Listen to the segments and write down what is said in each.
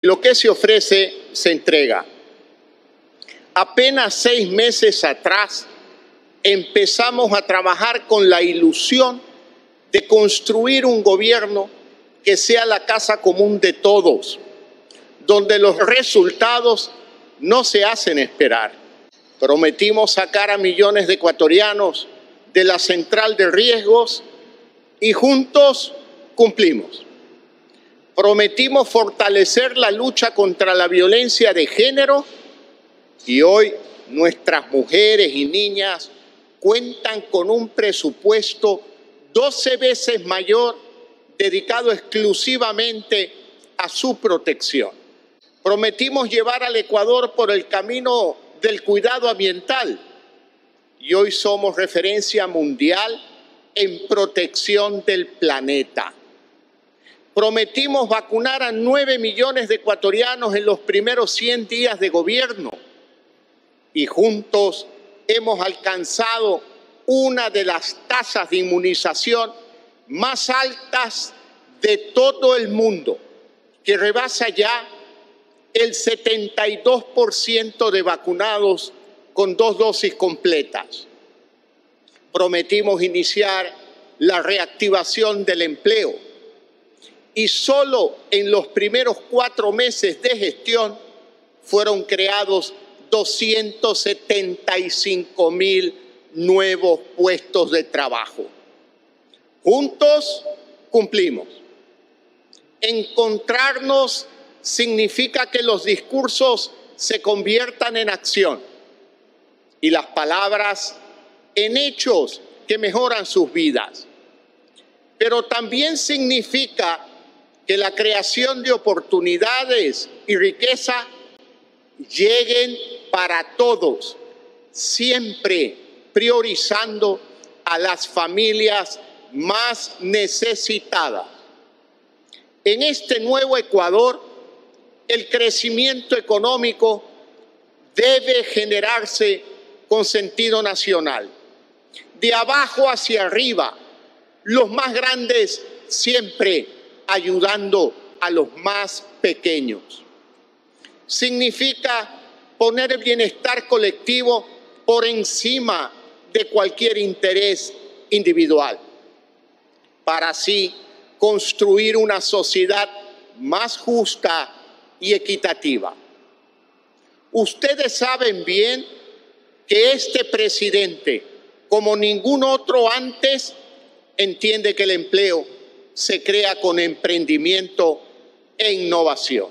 Lo que se ofrece se entrega. Apenas 6 meses atrás empezamos a trabajar con la ilusión de construir un gobierno que sea la casa común de todos, donde los resultados no se hacen esperar. Prometimos sacar a millones de ecuatorianos de la central de riesgos y juntos cumplimos. Prometimos fortalecer la lucha contra la violencia de género y hoy nuestras mujeres y niñas cuentan con un presupuesto 12 veces mayor dedicado exclusivamente a su protección. Prometimos llevar al Ecuador por el camino del cuidado ambiental y hoy somos referencia mundial en protección del planeta. Prometimos vacunar a 9 millones de ecuatorianos en los primeros 100 días de gobierno y juntos hemos alcanzado una de las tasas de inmunización más altas de todo el mundo, que rebasa ya el 72% de vacunados con 2 dosis completas. Prometimos iniciar la reactivación del empleo y solo en los primeros 4 meses de gestión fueron creados 275.000 nuevos puestos de trabajo. Juntos cumplimos. Encontrarnos significa que los discursos se conviertan en acción y las palabras en hechos que mejoran sus vidas. Pero también significa que la creación de oportunidades y riqueza lleguen para todos, siempre priorizando a las familias más necesitadas. En este nuevo Ecuador, el crecimiento económico debe generarse con sentido nacional. De abajo hacia arriba, los más grandes siempre ayudando a los más pequeños. Significa poner el bienestar colectivo por encima de cualquier interés individual, para así construir una sociedad más justa y equitativa. Ustedes saben bien que este presidente, como ningún otro antes, entiende que el empleo se crea con emprendimiento e innovación.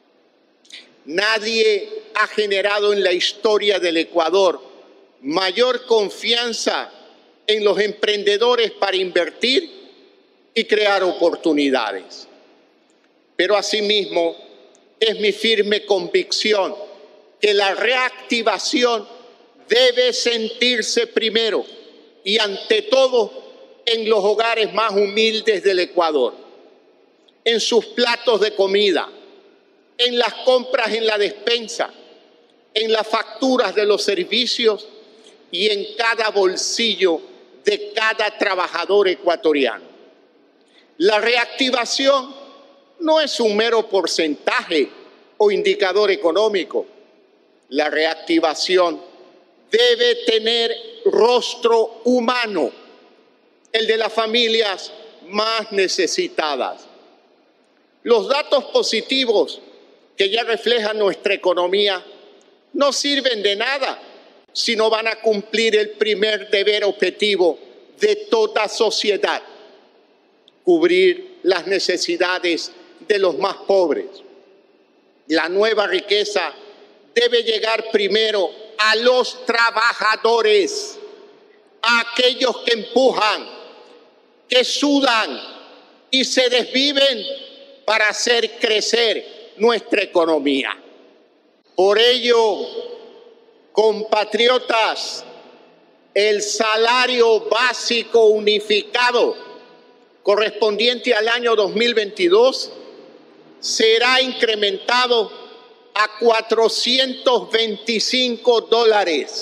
Nadie ha generado en la historia del Ecuador mayor confianza en los emprendedores para invertir y crear oportunidades. Pero asimismo, es mi firme convicción que la reactivación debe sentirse primero y ante todo en los hogares más humildes del Ecuador, en sus platos de comida, en las compras en la despensa, en las facturas de los servicios y en cada bolsillo de cada trabajador ecuatoriano. La reactivación no es un mero porcentaje o indicador económico. La reactivación debe tener rostro humano, el de las familias más necesitadas. Los datos positivos que ya reflejan nuestra economía no sirven de nada si no van a cumplir el primer deber objetivo de toda sociedad: cubrir las necesidades de los más pobres. La nueva riqueza debe llegar primero a los trabajadores, a aquellos que empujan, que sudan y se desviven para hacer crecer nuestra economía. Por ello, compatriotas, el salario básico unificado correspondiente al año 2022 será incrementado a $425.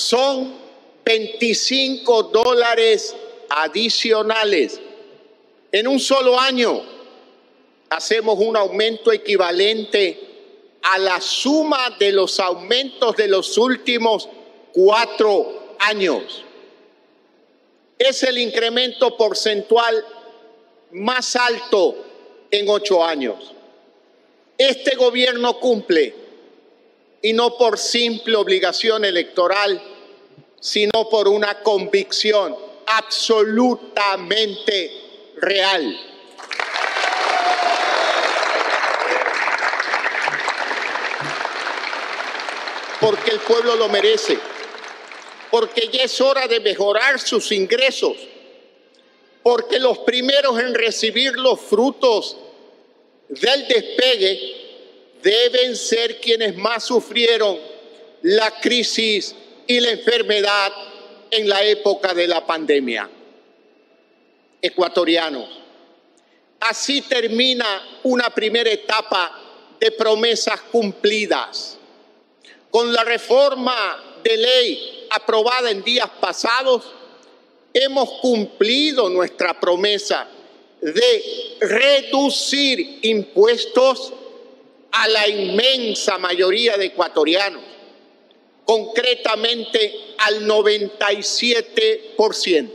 son $25 adicionales. En un solo año hacemos un aumento equivalente a la suma de los aumentos de los últimos 4 años. Es el incremento porcentual más alto en 8 años. Este gobierno cumple, y no por simple obligación electoral, sino por una convicción absolutamente real. Porque el pueblo lo merece, porque ya es hora de mejorar sus ingresos, porque los primeros en recibir los frutos del despegue deben ser quienes más sufrieron la crisis y la enfermedad en la época de la pandemia. Ecuatorianos, así termina una primera etapa de promesas cumplidas. Con la reforma de ley aprobada en días pasados, hemos cumplido nuestra promesa de reducir impuestos a la inmensa mayoría de ecuatorianos, concretamente al 97%.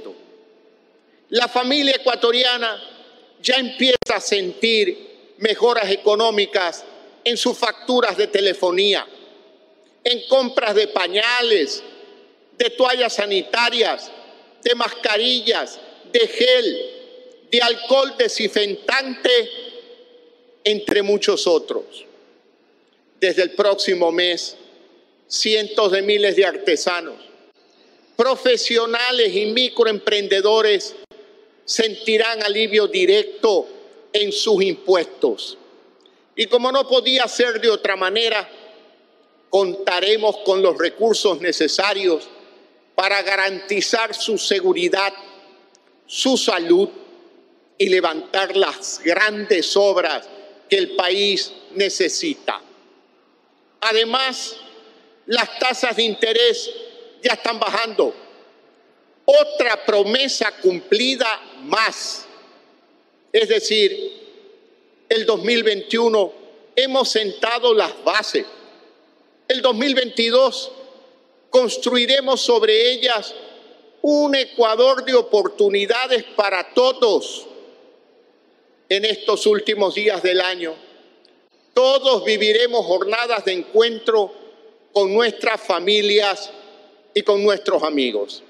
La familia ecuatoriana ya empieza a sentir mejoras económicas en sus facturas de telefonía, en compras de pañales, de toallas sanitarias, de mascarillas, de gel, de alcohol desinfectante, entre muchos otros. Desde el próximo mes, cientos de miles de artesanos, profesionales y microemprendedores sentirán alivio directo en sus impuestos. Y como no podía ser de otra manera, contaremos con los recursos necesarios para garantizar su seguridad, su salud y levantar las grandes obras que el país necesita. Además, las tasas de interés ya están bajando. Otra promesa cumplida más. Es decir, el 2021 hemos sentado las bases. El 2022 construiremos sobre ellas un Ecuador de oportunidades para todos. En estos últimos días del año, todos viviremos jornadas de encuentro con nuestras familias y con nuestros amigos.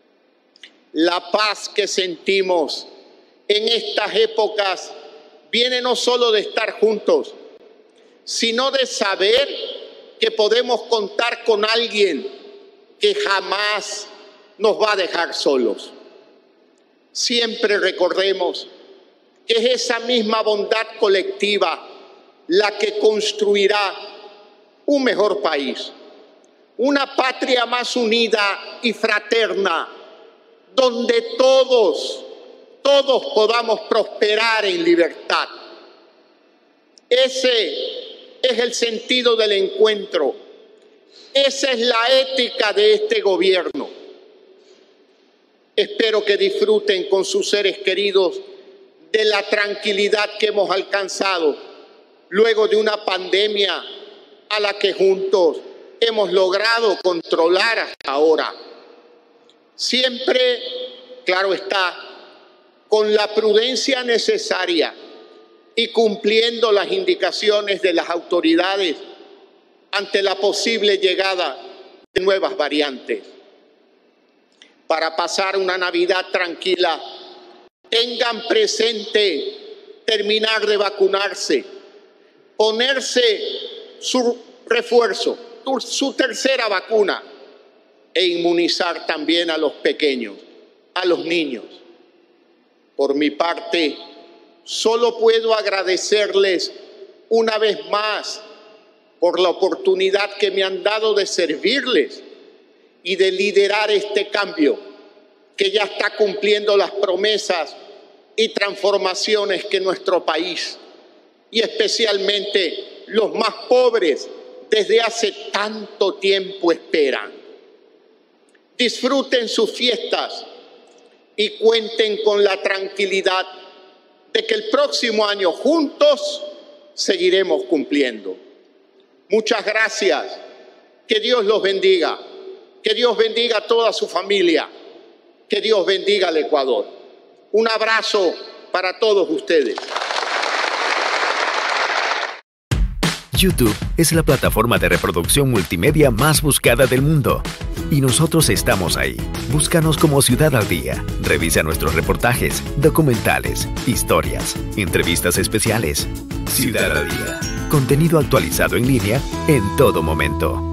La paz que sentimos en estas épocas viene no solo de estar juntos, sino de saber que podemos contar con alguien que jamás nos va a dejar solos. Siempre recordemos que es esa misma bondad colectiva la que construirá un mejor país, una patria más unida y fraterna, donde todos podamos prosperar en libertad. Ese es el sentido del encuentro. Esa es la ética de este gobierno. Espero que disfruten con sus seres queridos de la tranquilidad que hemos alcanzado luego de una pandemia a la que juntos hemos logrado controlar hasta ahora. Siempre, claro está, con la prudencia necesaria y cumpliendo las indicaciones de las autoridades ante la posible llegada de nuevas variantes. Para pasar una Navidad tranquila, tengan presente terminar de vacunarse, ponerse su refuerzo, su tercera vacuna e inmunizar también a los pequeños, a los niños. Por mi parte, solo puedo agradecerles una vez más por la oportunidad que me han dado de servirles y de liderar este cambio que ya está cumpliendo las promesas y transformaciones que nuestro país, y especialmente los más pobres, desde hace tanto tiempo esperan. disfruten sus fiestas y cuenten con la tranquilidad de que el próximo año juntos seguiremos cumpliendo. Muchas gracias. Que Dios los bendiga. Que Dios bendiga a toda su familia. Que Dios bendiga al Ecuador. Un abrazo para todos ustedes. YouTube es la plataforma de reproducción multimedia más buscada del mundo. Y nosotros estamos ahí. Búscanos como Ciudad al Día. Revisa nuestros reportajes, documentales, historias, entrevistas especiales. Ciudad al Día. Contenido actualizado en línea en todo momento.